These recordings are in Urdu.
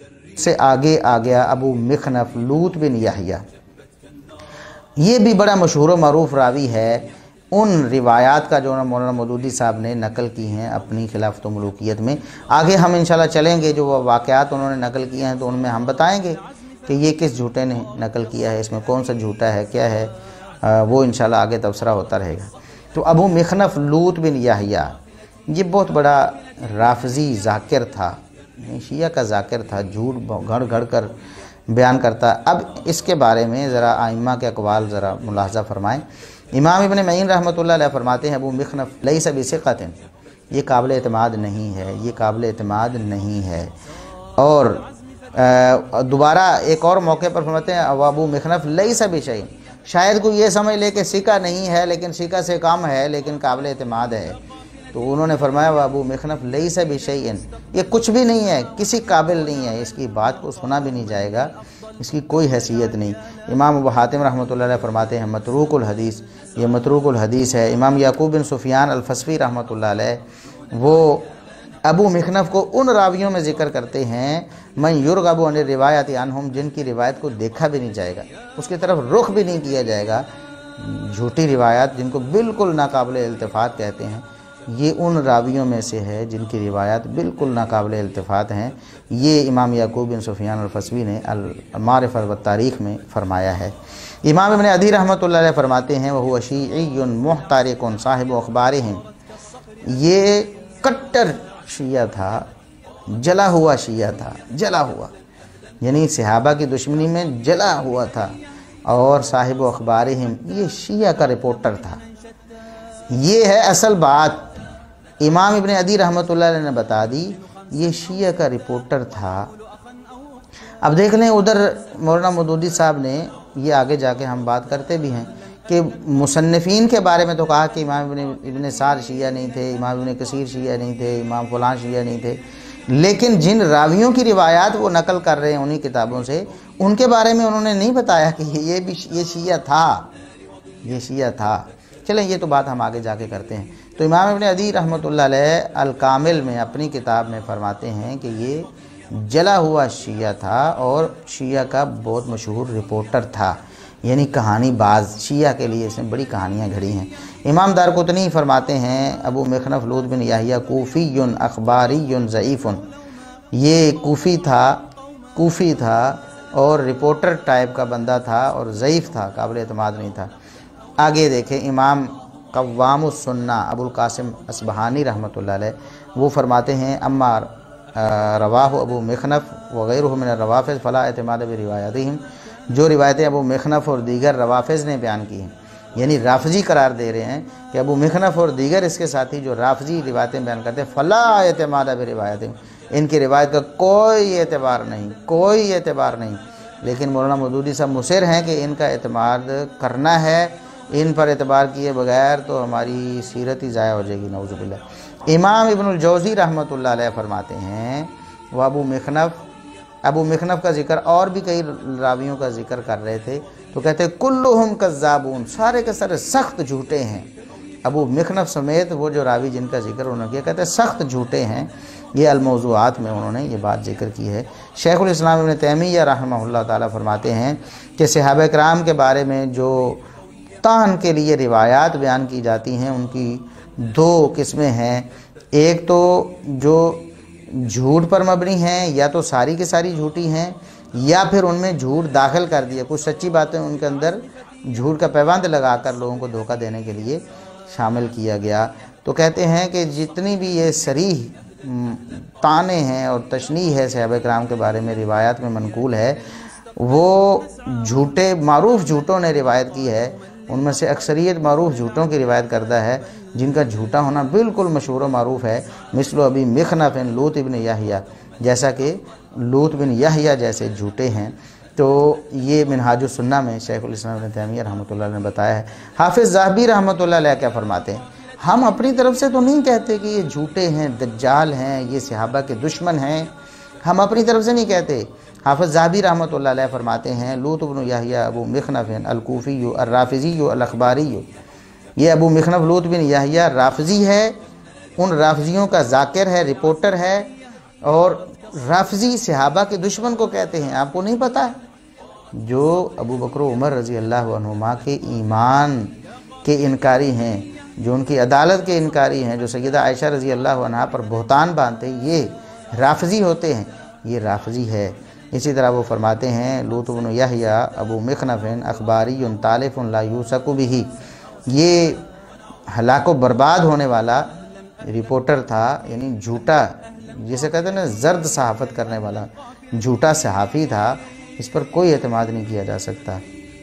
سے آگے آ گیا ابو مخنف لوط بن یحییٰ۔ یہ بھی بڑا مشہور و معروف راوی ہے ان روایات کا جو مولانا مودودی صاحب نے نقل کی ہیں اپنی خلافت و ملوکیت میں۔ آگے ہم انشاءاللہ چلیں گے، جو واقعات انہوں نے نقل کیے ہیں تو ان میں ہم بتائیں گے کہ یہ کس جھوٹے نے نقل کیا ہے، اس میں کون سا جھوٹا ہے، کیا ہے، وہ انشاءاللہ آگے تبصرہ ہوتا رہے گا۔ تو ابو مخنف لوط بن یحییٰ یہ بہت بڑا رافضی ذاکر تھا، شیعہ کا ذاکر تھا، جھوٹ گھڑ گھڑ کر بیان کرتا۔ اب اس کے بارے میں ذرا ائمہ کے اقوال ذرا ملاحظہ فرمائیں۔ امام ابن معین رحمۃ اللہ علیہ فرماتے ہیں ابو مخنف لیس بثقۃ، یہ قابل اعتماد نہیں ہے، یہ قابل اعتماد نہیں ہے۔ اور دوبارہ ایک اور موقع پر فرماتے ہیں ابو مخنف لیس بشیء، شاید کوئی یہ سمجھ لے کہ ثقہ نہیں ہے لیکن ثقہ سے کم ہے لیکن قابل اعتماد ہے، تو انہوں نے فرمایا ابو مخنف لیس بشیء، یہ کچھ بھی نہیں ہے، کسی قابل نہیں ہے، اس کی بات کو سنا بھی نہیں جائے گا، اس کی کوئی حیثیت نہیں۔ امام ابو حاتم رحمۃ اللہ علیہ فرماتے ہیں متروک الحدیث، یہ متروک الحدیث ہے۔ امام یعقوب بن سفیان الفصفی رحمۃ اللہ علیہ وہ ابو مخنف کو ان راویوں میں ذکر کرتے ہیں من یرغب عن الروایات عنہم، جن کی روایت کو دیکھا بھی نہیں جائے گا، اس کی طرف رخ بھی نہیں کیا جائے گا، جھوٹی روایات جن کو بالکل ناقابل التفات کہتے ہیں، یہ ان راویوں میں سے ہے جن کی روایات بالکل ناقابل التفات ہیں۔ یہ امام یعقوب بن سفیان الفصوی نے المعرفہ والتاریخ میں فرمایا ہے۔ امام ابن عدی رحمۃ اللہ علیہ فرماتے ہیں وہو شیعی محترق صاحب اخبارہم، یہ کٹر شیعہ تھا، جلا ہوا شیعہ تھا، جلا ہوا یعنی صحابہ کی دشمنی میں جلا ہوا تھا، اور صاحب اخبارہم یہ شیعہ کا رپورٹر تھا۔ یہ ہے اصل بات، امام ابن عدی رحمۃ اللہ علیہ نے بتا دی، یہ شیعہ کا رپورٹر تھا۔ اب دیکھ لیں ادھر مولانا مودودی صاحب نے یہ آگے جا کے ہم بات کرتے بھی ہیں کہ مصنفین کے بارے میں تو کہا کہ امام ابن سعد شیعہ نہیں تھے، امام ابن کثیر شیعہ نہیں تھے، امام فلاں شیعہ نہیں تھے، لیکن جن راویوں کی روایات وہ نقل کر رہے ہیں انہی کتابوں سے، ان کے بارے میں انہوں نے نہیں بتایا کہ یہ شیعہ تھا، یہ شیعہ تھا۔ چلیں یہ تو بات ہم آگے جا کے کرتے ہیں۔ تو امام ابن عدی رحمۃ اللہ علیہ الکامل میں اپنی کتاب میں فرماتے ہیں کہ یہ جلا ہوا شیعہ تھا اور شیعہ کا بہت مشہور رپورٹر تھا، یعنی کہانی باز، شیعہ کے لیے اس نے بڑی کہانیاں گھڑی ہیں۔ امام دارقطنی فرماتے ہیں ابو مخنف لوط بن یحییٰ کوفی اخباری ضعیف، یہ کوفی تھا اور رپورٹر ٹائپ کا بندہ تھا اور ضعیف تھا، قابل اعتماد نہیں تھا۔ آگے دیکھیں امام قوام السنہ ابو القاسم اصبہانی رحمۃ اللہ علیہ وہ فرماتے ہیں اما رواہ ابو مخنف وغیرہ من الروافض فلا اعتماد بروایاتہم، جو روایتیں ابو مخنف اور دیگر روافض نے بیان کی ہیں، یعنی رافضی قرار دے رہے ہیں کہ ابو مخنف اور دیگر اس کے ساتھی جو رافضی روایتیں بیان کرتے ہیں فلا اعتماد بروایاتہم، ان کی روایت کا کوئی اعتبار نہیں، کوئی اعتبار نہیں۔ لیکن مولانا مودودی صاحب مصر ہیں کہ ان کا اعتماد کرنا ہے، ان پر اعتبار کیے بغیر تو ہماری سیرت ہی ضائع ہو جائے گی، نعوذ باللہ۔ امام ابن الجوزی رحمۃ اللہ علیہ فرماتے ہیں وہ ابو مخنف کا ذکر اور بھی کئی راویوں کا ذکر کر رہے تھے تو کہتے کلہم کذابون، سارے کے سارے سخت جھوٹے ہیں، ابو مخنف سمیت وہ جو راوی جن کا ذکر انہوں نے کیا کہتے سخت جھوٹے ہیں۔ یہ الموضوعات میں انہوں نے یہ بات ذکر کی ہے۔ شیخ الاسلام ابن تیمیہ رحمہ اللہ تعالیٰ فرماتے ہیں کہ صحابہ کرام کے بارے میں جو طعن کے لیے روایات بیان کی جاتی ہیں ان کی دو قسمیں ہیں، ایک تو جو جھوٹ پر مبنی ہیں، یا تو ساری کی ساری جھوٹی ہیں، یا پھر ان میں جھوٹ داخل کر دیا، کچھ سچی باتیں ان کے اندر جھوٹ کا پیوند لگا کر لوگوں کو دھوکہ دینے کے لیے شامل کیا گیا۔ تو کہتے ہیں کہ جتنی بھی یہ صریح طعنے ہیں اور تشنیع ہے صحابہ کرام کے بارے میں روایات میں منقول ہے، وہ جھوٹے معروف جھوٹوں نے روایت کی ہے، ان میں سے اکثریت معروف جھوٹوں کی روایت کردہ ہے جن کا جھوٹا ہونا بالکل مشہور و معروف ہے، مثل ابی مخنف لوط ابن یحییٰ، جیسا کہ لوط بن یحییٰ جیسے جھوٹے ہیں۔ تو یہ منہاج السنہ میں شیخ الاسلام ابن تیمیہ رحمۃ اللہ علیہ نے بتایا ہے۔ حافظ ذہبی رحمۃ اللہ علیہ کیا فرماتے ہیں، ہم اپنی طرف سے تو نہیں کہتے کہ یہ جھوٹے ہیں، دجال ہیں، یہ صحابہ کے دشمن ہیں، ہم اپنی طرف سے نہیں کہتے۔ حافظ ذہبی رحمۃ اللہ علیہ فرماتے ہیں لوط بن یحییٰ ابو مخنف الکوفی الرافضی الاخباری، یہ ابو مخنف لوط بن یحییٰ رافضی ہے، ان رافضیوں کا ذاکر ہے، رپورٹر ہے، اور राफजी सहाबा के दुश्मन को कहते हैं, आपको नहीं पता है? जो अबू बकर उमर रज़ी अल्लाह अन्हुमा के ईमान के इनकारी हैं, जो उनकी अदालत के इनकारी हैं, जो सैयदा आयशा रज़ी अल्लाह अन्हा पर बहतान बांधते हैं, ये राफजी होते हैं, ये राफजी है। इसी तरह वो फरमाते हैं लूत इब्न यहया अबू मिखनफ़िन अखबारी तालिफ़ुन ला यूसकु बिही, ये हलाको बर्बाद होने वाला रिपोर्टर था, यानी झूठा, जिसे कहते हैं ना जर्द सहाफ़त करने वाला, झूठा सहाफ़ी था, इस पर कोई एतमाद नहीं किया जा सकता।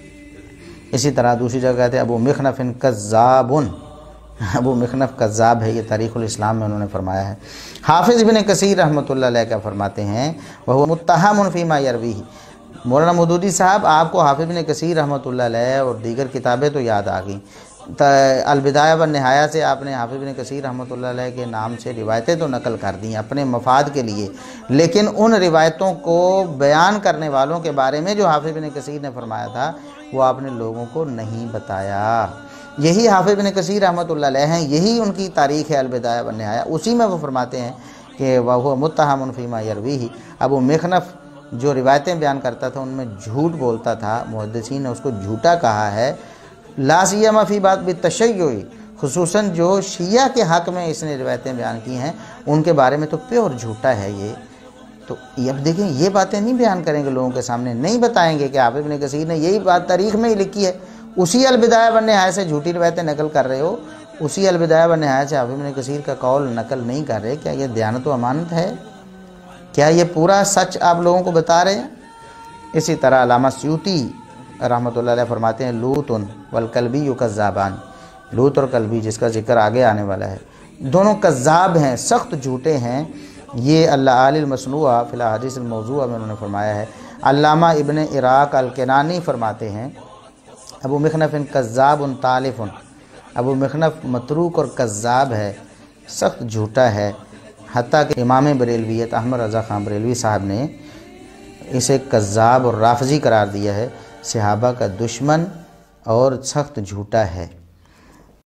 इसी तरह दूसरी जगह कहते हैं अबू मिखनफ़िन कज़्ज़ाबुन, अबू मिखनफ़ कज़्ज़ाब है, ये तारीख़ुल इस्लाम में उन्होंने फरमाया है। हाफिज़ इब्न कसीर रहमतुल्लाह अलैह क्या फरमाते हैं, वह मुत्तहमुन फ़ीमा यरवीही। मौलाना मौदूदी साहब, आपको हाफिज़ इब्न कसीर रहमतुल्लाह अलैह और दीगर किताबें तो याद आ गई, अलबिदाया व निहाया से आपने हाफिज़ इब्न कसीर रहमतुल्लाह अलैह के नाम से रिवायतें तो नकल कर दी अपने मफाद के लिए, लेकिन उन रिवायतों को बयान करने वालों के बारे में जो हाफिज़ इब्न कसीर ने फरमाया था वो आपने लोगों को नहीं बताया। यही हाफिज़ इब्न कसीर रहमतुल्लाह अलैह हैं, यही उनकी तारीख़ है अलबिदाया व निहाया। उसी में वो फरमाते हैं कि वह मुत्तहमुन फ़ीमा यरवीही, अबू मिखनफ़ जो रिवायतें बयान करता था उनमें झूठ बोलता था, मुहद्दिसीन ने उसको झूठा कहा है। ला सियमा फ़ी बात बितशय्युई, खुसूसन जो शिया के हक़ में इसने रिवायतें बयान की हैं उनके बारे में तो प्योर झूठा है ये। तो अब देखें, ये बातें नहीं बयान करेंगे लोगों के सामने, नहीं बताएंगे कि हाफिज़ इब्न कसीर ने यही बात तारीख़ में ही लिखी है। उसी अलबिदाया व निहाया से झूठी रिवायतें नकल कर रहे हो, उसी अलबिदाया व निहाया से हाफिज़ इब्न कसीर का कौल नकल नहीं कर रहे। क्या ये दयानत व अमानत है? क्या ये पूरा सच आप लोगों को बता रहे हैं? इसी तरह अल्लामा सयूती रहमतुल्लाह अलैह फरमाते हैं लूतुन वल कल्बी कज़्ज़ाबान, लूत और कल्बी जिसका जिक्र आगे आने वाला है, दोनों कज़्ज़ाब हैं, सख्त झूठे हैं। ये अल मसनूआ फ़िल अहादीस अल मौज़ूआ में उन्होंने फरमाया है। अल्लामा इब्न इराक़ अल किनानी फरमाते हैं अबू मिखनफ़िन कज़्ज़ाबुन तालिफ़ुन, अबू मिखनफ़ मतरूक और कज़्ज़ाब है, सख्त झूठा है। हत्ता कि इमाम बरेलवियत अहमद रज़ा ख़ान बरेलवी साहब ने इसे कज़्ज़ाब और राफ़ज़ी करार दिया है, सहाबा का दुश्मन और सख्त झूठा है।